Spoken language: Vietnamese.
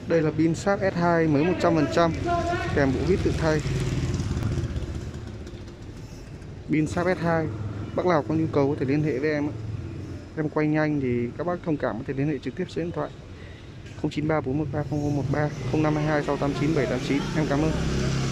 Đây là pin Sharp S2 mới 100%, kèm bộ vít tự thay. Pin Sharp S2, bác nào có nhu cầu có thể liên hệ với em. Em quay nhanh thì các bác thông cảm có thể liên hệ trực tiếp số điện thoại 0934130013, 0522689789. Em cảm ơn.